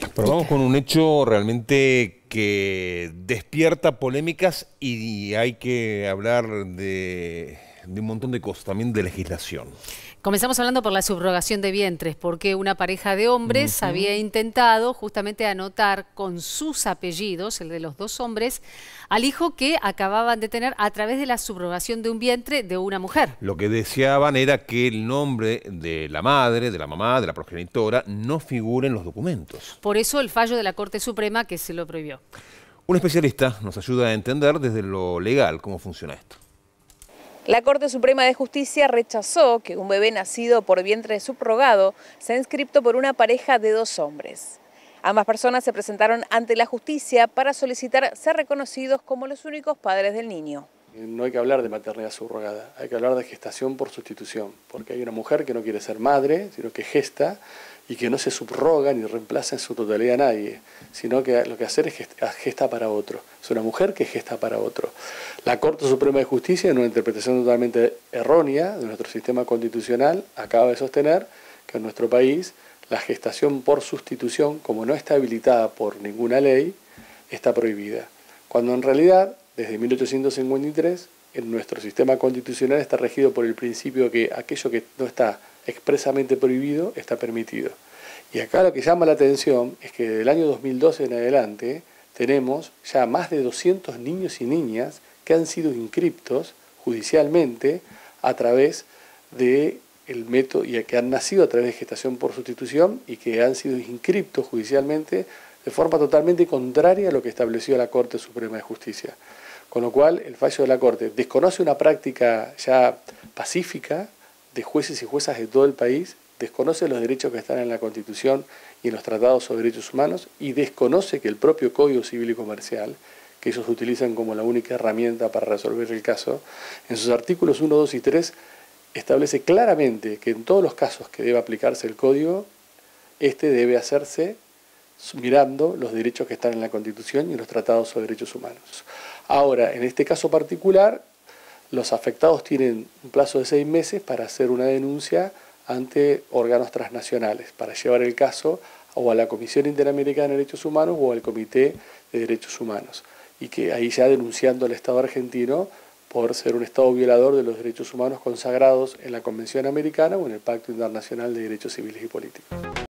Pero vamos con un hecho realmente que despierta polémicas y hay que hablar de un montón de cosas, también de legislación. Comenzamos hablando por la subrogación de vientres, porque una pareja de hombres había Ujú. intentado justamente anotar con sus apellidos, el de los dos hombres, al hijo que acababan de tener a través de la subrogación de un vientre de una mujer. Lo que deseaban era que el nombre de la madre, de la mamá, de la progenitora, no figure en los documentos. Por eso el fallo de la Corte Suprema que se lo prohibió. Un especialista nos ayuda a entender desde lo legal cómo funciona esto. La Corte Suprema de Justicia rechazó que un bebé nacido por vientre subrogado sea inscripto por una pareja de dos hombres. Ambas personas se presentaron ante la justicia para solicitar ser reconocidos como los únicos padres del niño. No hay que hablar de maternidad subrogada, hay que hablar de gestación por sustitución, porque hay una mujer que no quiere ser madre, sino que gesta y que no se subroga ni reemplaza en su totalidad a nadie, sino que lo que hace es gesta para otro. Es una mujer que gesta para otro. La Corte Suprema de Justicia, en una interpretación totalmente errónea de nuestro sistema constitucional, acaba de sostener que en nuestro país la gestación por sustitución, como no está habilitada por ninguna ley, está prohibida. Cuando en realidad, desde 1853, en nuestro sistema constitucional está regido por el principio que aquello que no está expresamente prohibido está permitido. Y acá lo que llama la atención es que desde el año 2012 en adelante tenemos ya más de 200 niños y niñas que han sido inscriptos judicialmente a través de el método y que han nacido a través de gestación por sustitución y que han sido inscriptos judicialmente de forma totalmente contraria a lo que estableció la Corte Suprema de Justicia. Con lo cual, el fallo de la Corte desconoce una práctica ya pacífica de jueces y juezas de todo el país, desconoce los derechos que están en la Constitución y en los tratados sobre derechos humanos y desconoce que el propio Código Civil y Comercial, que ellos utilizan como la única herramienta para resolver el caso, en sus artículos 1, 2 y 3 establece claramente que en todos los casos que debe aplicarse el Código, este debe hacerse mirando los derechos que están en la Constitución y en los tratados sobre derechos humanos. Ahora, en este caso particular, los afectados tienen un plazo de 6 meses para hacer una denuncia ante órganos transnacionales, para llevar el caso o a la Comisión Interamericana de Derechos Humanos o al Comité de Derechos Humanos, y que ahí ya denunciando al Estado argentino por ser un Estado violador de los derechos humanos consagrados en la Convención Americana o en el Pacto Internacional de Derechos Civiles y Políticos.